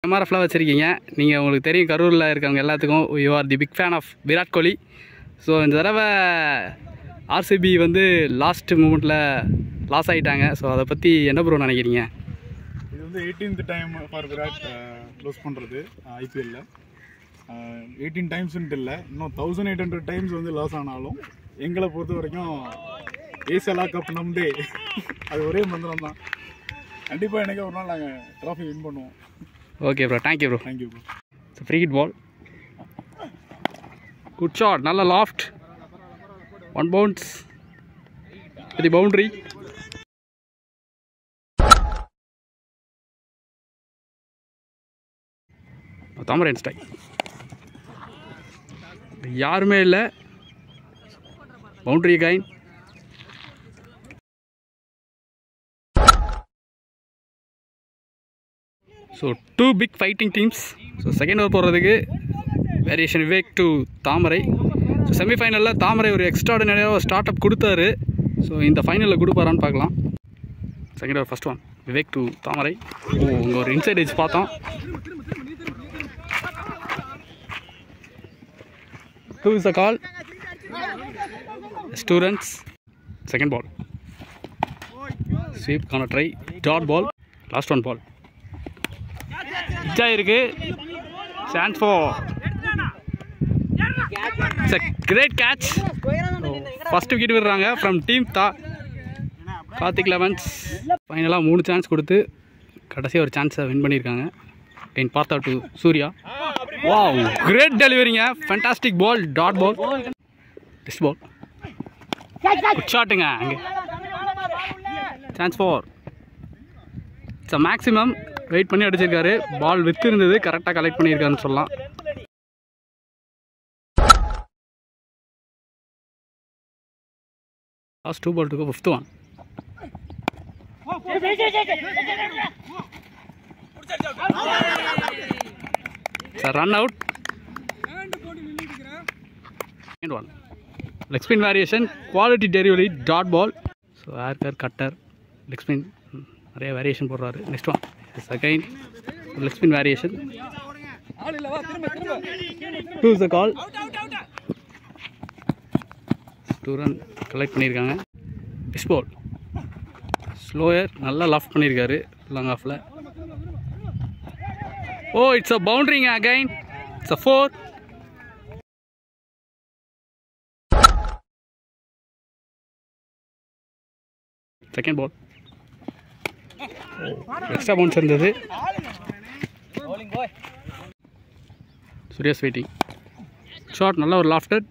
எம்ஆர்எஃப்லாம் வச்சுருக்கீங்க. நீங்கள் உங்களுக்கு தெரியும் கரூரில் இருக்கவங்க எல்லாத்துக்கும் you are the big fan of Virat Kohli. So இந்த தடவை ஆர்சிபி வந்து லாஸ்ட் மூமெண்ட்டில் லாஸ் ஆகிட்டாங்க. ஸோ அதை பற்றி என்ன ப்ரோ நினைக்கிறீங்க? இது வந்து 18th time for Virat close பண்ணுறது ஐபிஎல்லில். 18 டைம்ஸ்ன்ட்டு இல்லை, இன்னும் 1800 டைம்ஸ் வந்து லாஸ் ஆனாலும் எங்களை பொறுத்த வரைக்கும் ஏசலா கப் நம்தே அது ஒரே மந்திரம் தான். கண்டிப்பாக எனக்கு ஒரு நாள் நாங்கள் ட்ராஃபி வின் பண்ணுவோம். Okay bro, thank you bro. Thank you bro. Free hit ball, good shot, நல்ல loft, one bounce the boundary. Thamarai strike, யாருமே இல்லை, பவுண்டரி கைன். So 2 big fighting teams. So second over போடுறதுக்கு variation Vivek to Thamarai. So செமிஃபைனலில் தாமரை ஒரு எக்ஸ்ட்ராடினரியாக ஸ்டார்ட் அப் கொடுத்தாரு. ஸோ இந்த ஃபைனலில் கொடுப்பாரான்னு பார்க்கலாம். Second over first one Vivek to Thamarai. இங்கே ஒரு இன்சைட் எட்ஜ் பார்த்தோம். 2 is a call. Students. Second ball. Sweep gonna try. Dot ball. Last one ball. Pitch ஆயிருக்கு. Chance for. It's a great catch. First wicket விடுறாங்க from team Karthik elevens. ஃபைனலாக 3 chance கொடுத்து கடைசியாக ஒரு சான்ஸை வின் பண்ணியிருக்காங்க. Again பார்த்தா to Surya. Wow, great delivering, fantastic ball, dot ball, this ball, good shotங்க. Chance for, it's a maximum, wait பண்ணி அடிச்சிருக்காரு. பால் வித்து இருந்தது, கரெக்டாக கலெக்ட் பண்ணியிருக்காருன்னு சொல்லலாம். Last 2 ball to go, 5th one. It's a run out. And one. Leg spin variation, quality delivery, dot ball. So air cutter, leg spin, நிறைய variation போடுறாரு. Next one. It's again leg spin variation. 2 is the call. 2 run collect பண்ணியிருக்காங்க. This ball. Slower, நல்லா loft பண்ணியிருக்காரு long ஆஃபில். Oh, it's a boundary again. It's a 4. Second ball. Extra bounce இருந்தது. Surya's waiting. Shot, நல்ல ஒரு lofted.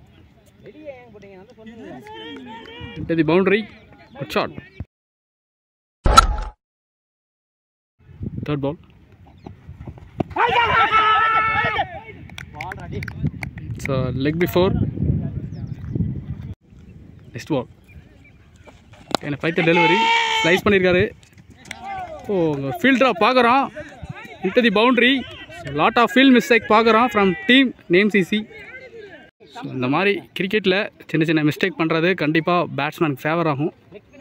Into the boundary. Good shot. Third ball. It's a leg before. Next ball. Can I fight the delivery? Slice பண்ணிருக்காரு. Field drop பார்க்குறோம். Into the boundary. Lot of field mistake பார்க்குறோம் from team name CC. So இந்த மாதிரி கிரிக்கெட்டில் சின்ன சின்ன mistake பண்ணுறது கண்டிப்பாக பேட்ஸ்மேனுக்கு ஃபேவர் ஆகும்.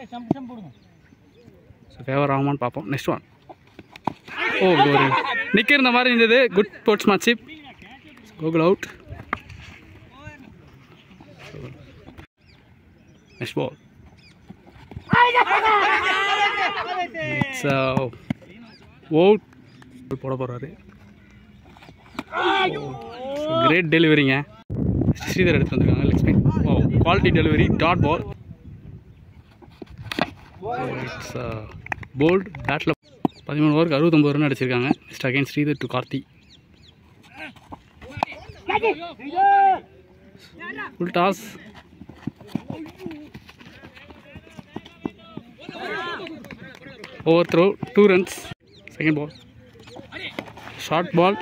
ஸோ ஃபேவர் ஆகுமான்னு பார்ப்போம். Next one. ஒரு நிற்க இருந்த மாதிரி இருந்தது. Good sportsmanship. Gokul out. Next ball. It's out. போட போகிறாரு. கிரேட் டெலிவரிங்க. ஸ்ரீதர் எடுத்து வந்திருக்காங்க. Leg spin. Quality delivery. Dot ball. It's bowled. பேட்டில் 13 ஓவருக்கு 69 ரன் அடிச்சிருக்காங்க. Next again Sridhar to Karthi. Full toss. Over throw. 2 runs. Second ball. Short ball.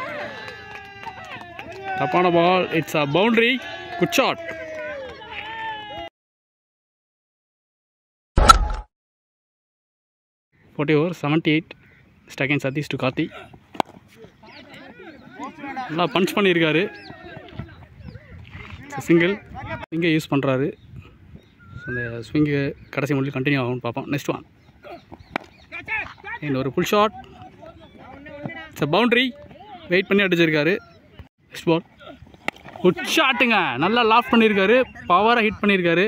தப்பான பால். It's a boundary. Good shot. over 78. Again Satish to Karthi. நல்லா punch பண்ணியிருக்காரு. Single இங்கே use பண்ணுறாரு. அந்த swing கடைசி முடிவு கண்டினியூ ஆகும்னு பார்ப்போம். Next one. இன்னொரு புல் ஷாட். பவுண்ட்ரி வெயிட் பண்ணி அடிச்சிருக்காரு. நெக்ஸ்ட் பால் குட் ஷாட்டுங்க, நல்லா லாஃப்ட் பண்ணியிருக்காரு, பவராக ஹிட் பண்ணியிருக்காரு.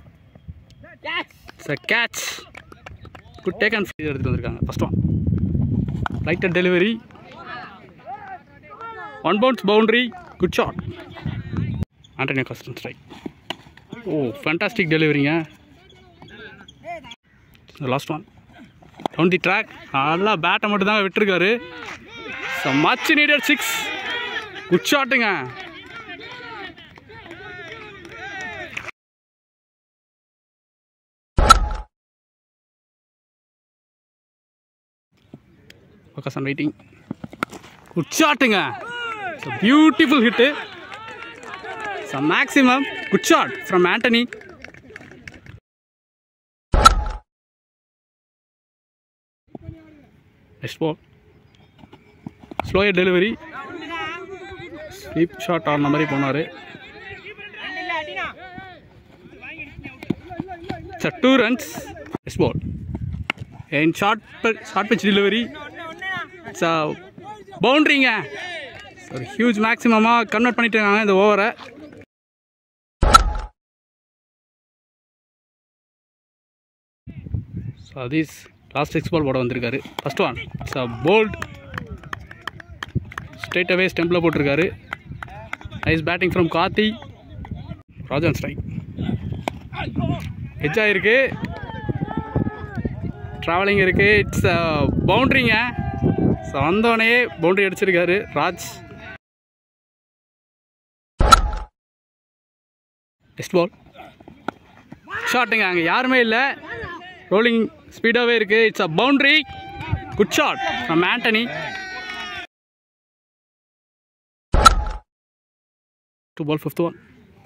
Catch good take and field எடுத்துகிட்டு வந்திருக்காங்க. ஃபர்ஸ்ட் ஒன் ரைட்டர் delivery, one bounce boundary, good shot. Antony காஸ்டன் ஸ்ட்ரைக். ஓ ஃபேண்டாஸ்டிக் டெலிவரிங்க. Last one down the track, நல்லா பேட்டை மட்டும் தான் விட்டுருக்காரு. மச் நீடட் 6, குட் ஷாட்டுங்க. ஃபோக்கஸ் ஆன் வெயிட்டிங், குட் ஷாட்டுங்க. Beautiful hit, maximum good shot from Antony. Next ball slower delivery, sweep shot ஆன மாதிரி போனார். 2 runs. Next ball and short pitch delivery, பவுண்ட்ரிங்க. ஒரு ஹியூஜ் மேக்ஸிமமாக கன்வெர்ட் பண்ணிட்டு இருக்காங்க இந்த ஓவரை. ஸோ அதீஸ் லாஸ்ட் 6 பால் போட வந்திருக்காரு. First one bowled, straight away ஸ்டெம்பில் போட்டிருக்காரு. Nice batting from Karthi. Rajan strike, ஹெச் ஆகிருக்கு, ட்ராவலிங் இருக்குது. இட்ஸ் பவுண்ட்ரிங்க. ஸோ வந்தோடனே பவுண்ட்ரி அடிச்சிருக்காரு ராஜ். நெக்ஸ்ட் பால் ஷாட்டுங்க, அங்கே யாருமே இல்லை, ரோலிங் ஸ்பீடாகவே இருக்குது. It's boundary, good shot from Antony. 2 ball 5th one,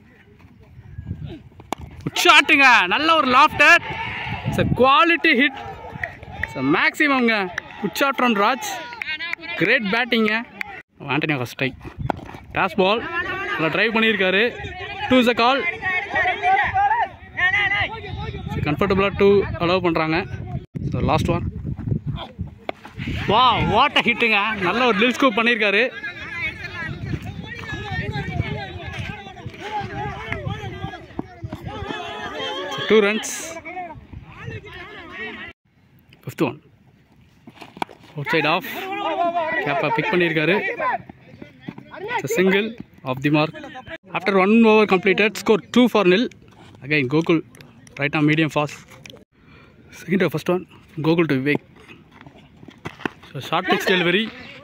good ஷாட்டுங்க, நல்ல ஒரு லாஃப்டர். இட்ஸ் குவாலிட்டி ஹிட், மேக்ஸிமம்ங்க. Good shot from Raj, great பேட்டிங்க. ஆண்டனி ஸ்ட்ரைக், டாஸ் பால் நல்லா ட்ரைவ் பண்ணியிருக்காரு. 2 is a call. கம்ஃபர்டபுளாக 2 அலோவ் பண்ணுறாங்க. ஸோ லாஸ்ட் ஒன், வா வாட் அ ஹிட்டுங்க, நல்ல ஒரு லில் ஸ்கூப் பண்ணியிருக்காரு. So 2 runs. 5th one, outside off, கேப்பை பிக் பண்ணியிருக்காரு. Single off the mark. After 1 over completed, score 2-0. Again Gokul right arm medium fast. Second to first one, Gokul to Vivek. So short pitch delivery.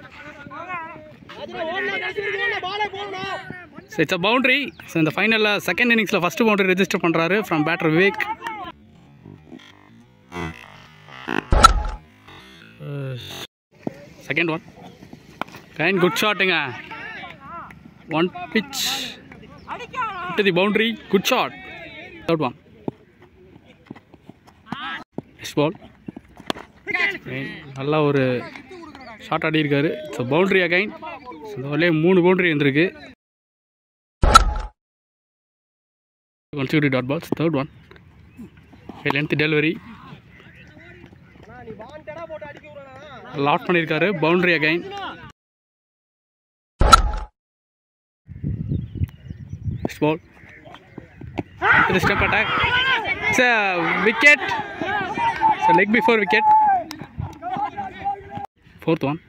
So it's a boundary. So in the final second innings la first boundary register பண்றாரு from batter Vivek. Second one, kind good shotங்க. One pitch to the boundary, good shot. Third one, next ball, நல்லா ஒரு shot ஆடி இருக்காரு. So boundary again. So அதிலே 3 boundary இருந்திருக்கு. consecutive dot balls. Third one, a length delivery, லாட் பண்ணியிருக்காரு. Boundary again. Next ball, the step attack, it's a wicket, so leg before wicket. Fourth one,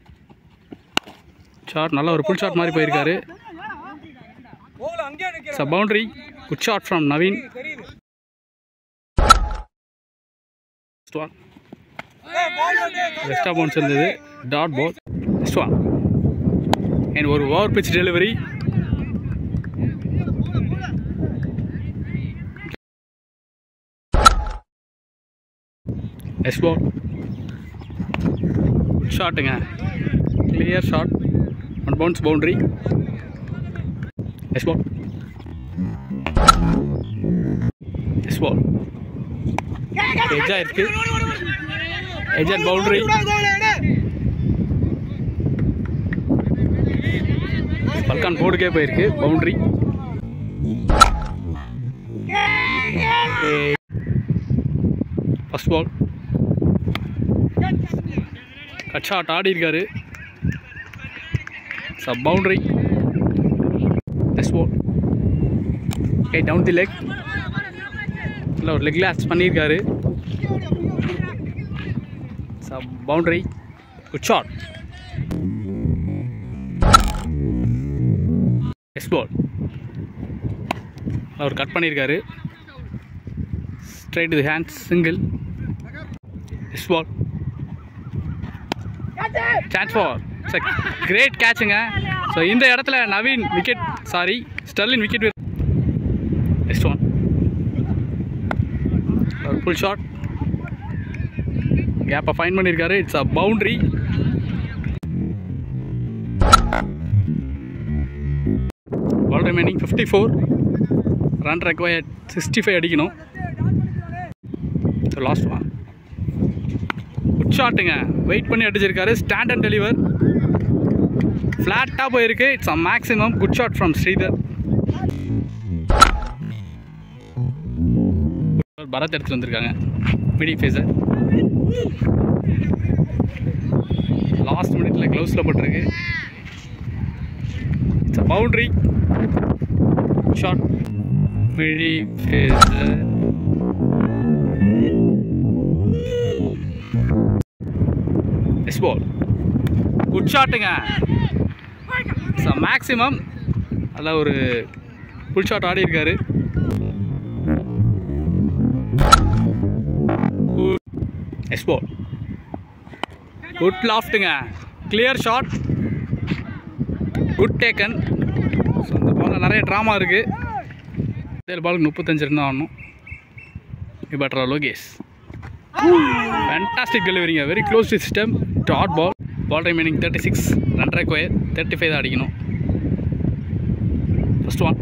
shot, நல்ல ஒரு pull shot மாதிரி போயிருக்காரு. It's a boundary, good shot from Naveen. Next one, extra bounce இருந்தது, dot ball. Next one, and ஒரு over pitch delivery. Next ball, good shotங்க, clear shot, one bounce boundary. Next ball, next ball, edge இருக்கு, edge and boundary. பல்கான் போர்டுக்கே போயிருக்கு, boundary. First ball cut shot ஆடி இருக்காரு. It's a boundary. This ball. Okay, down the leg. இல்லை ஒரு leg loss பண்ணியிருக்காரு. It's a boundary. Good shot. This ball. அவர் கட் பண்ணியிருக்காரு. Straight to the hands, single. This ball. Chance for. It's a great catching. So இந்த இடத்துல Naveen wicket Sterlin wicket. Next one. Full shot. Gap find பண்ணிருக்காரு. It's a boundary. Ball remaining 54. Run required 65 அடிக்கணும். So last one. Good shotங்க. Wait பண்ணி அடிச்சிருக்காரு. Stand and deliver. Flat போயிருக்கு. It's a maximum. Good shot from Sridhar. Bharat எடுத்துட்டு வந்திருக்காங்க middle phasor. Last மினிட்ல க்ளவுஸ்ல போட்டிருக்கு. It's a boundary shot. Middle ஃபேஸர். This ball. Good shotங்க. It's a maximum. அத ஒரு ஃபுல் ஷாட் ஆடி இருக்காரு. Nice ball. Good lofting. Clear shot. Good taken. So இந்த பால்ல நிறைய டிராமா இருக்கு. இந்த பாலுக்கு 35 ரன் ஆகணும். இபட்ரா Lokesh. Fantastic delivery. Very close to system. Dot ball. Ball remaining 36. Run required 35 தான் அடிக்கணும். First one.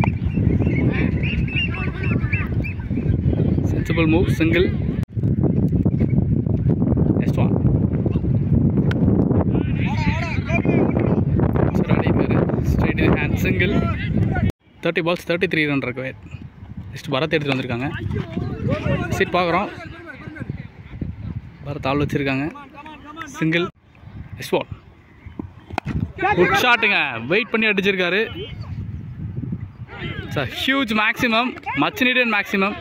Sensible move. Single. Next one. Straight in the hand, single. 30 balls, 33 run required. Next Bharat எடுத்துட்டு வந்திருக்காங்க. சிட் பார்க்குறோம். பரத் ஆள் வச்சிருக்காங்க. சிங்கிள். Next ball. குட் ஷாட்டுங்க. Wait பண்ணி அடிச்சிருக்காரு. It's a huge maximum, much needed maximum.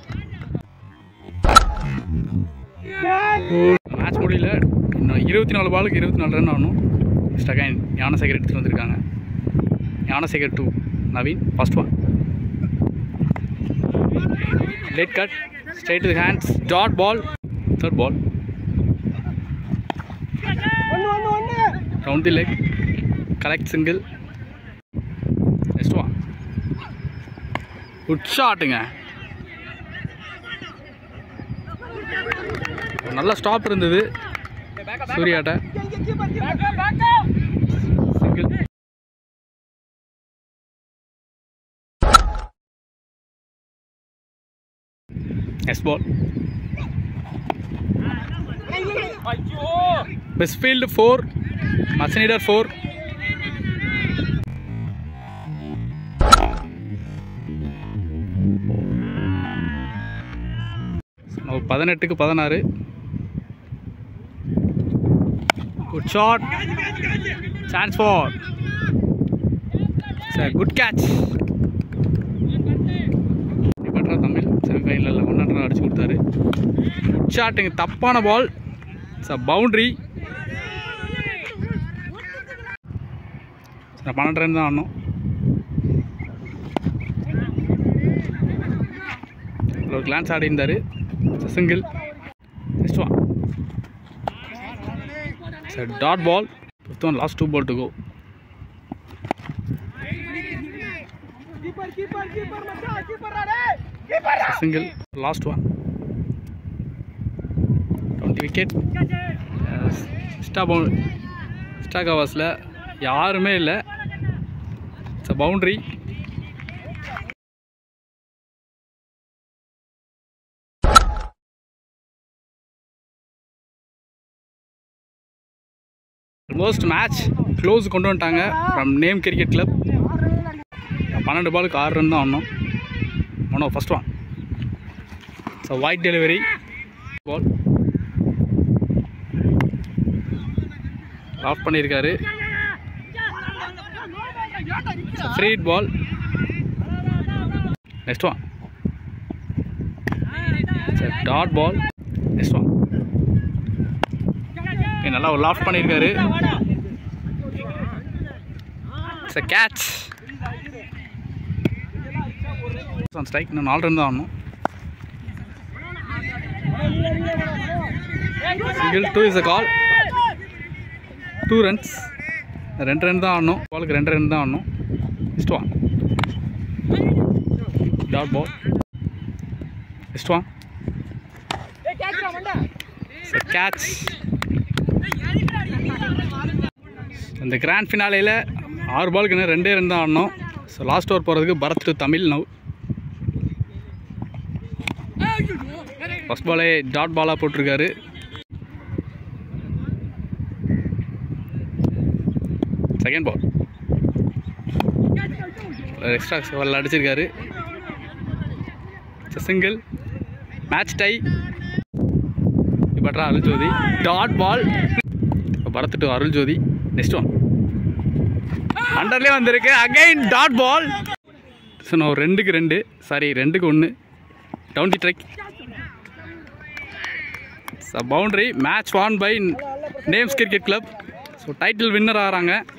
Match முடியல. இன்னும் 24 பாலுக்கு 24 ரன் ஆகணும். நெக்ஸ்ட் அகைன் ஞானசேகர் எடுத்துகிட்டு வந்திருக்காங்க. Gnanasekar 2 Naveen. First one. Late cut. Straight to the hands. Dot ball. Third ball. Round the leg. Correct single. Next one. Good ஷாட்டுங்க. நல்ல stop இருந்தது சூர்யாட்ட. Single. Next ball. Westfield 4, Masnidar 4. So 18க்கு 16. Good shot. Chance for. It's a good catch. இப்பட்ரா தமிழ் செமிஃபைனலில் 100 run அடிச்சு கொடுத்தாரு. Good ஷாட்டுங்க. தப்பான பால். It's a boundary. 12 ரன் தான் ஆடணும். ஒரு கிளான்ஸ் ஆடி இருந்தார். Single. Next one. It's a dot ball. Last 2 ball to go. Single. Last one. On the wicket. Stack hours la யாருமே இல்லை. It's a boundary. Almost match close கொண்டு வந்துட்டாங்க from Name Cricket Club. 12 பாலுக்கு 6 run தான் ஆடணும். First one. It's a wide delivery. Ball. Off பண்ணியிருக்காரு. Free hit ball. Next one dot ball. Next one நல்லா ஒரு லாஃப்ட் பண்ணியிருக்காரு. It's a catch. ஸ்ட்ரைக். இன்னும் 4 ரன் தான் ஆடணும். Single 2 is a call. 2 runs. 2 run தான் ஆடணும். பாலுக்கு 2 ரன் தான் ஆடணும். Next one dot ball. Next one catch. இந்த கிராண்ட் ஃபினாலேயில் 6 பாலுக்கு இன்னும் 2 ரன் தான் ஆடணும். ஸோ லாஸ்ட் ஓவர் போகிறதுக்கு Bharat to Tamil now. First பாலே டாட் பாலாக போட்டிருக்காரு. செகண்ட் பால் எக்ஸ்ட்ரா பால் அடிச்சிருக்காரு. சிங்கிள். Match tie. இப்போ Arul Jothi dot ball. Bharat to Arul Jothi. Next one அண்டர்லேயே வந்திருக்கு. Again dot ball. ஸோ நான் 2க்கு 2 சாரி 2க்கு 1 down the track. Boundary. Match won by names cricket club. So title winner ஆகிறாங்க.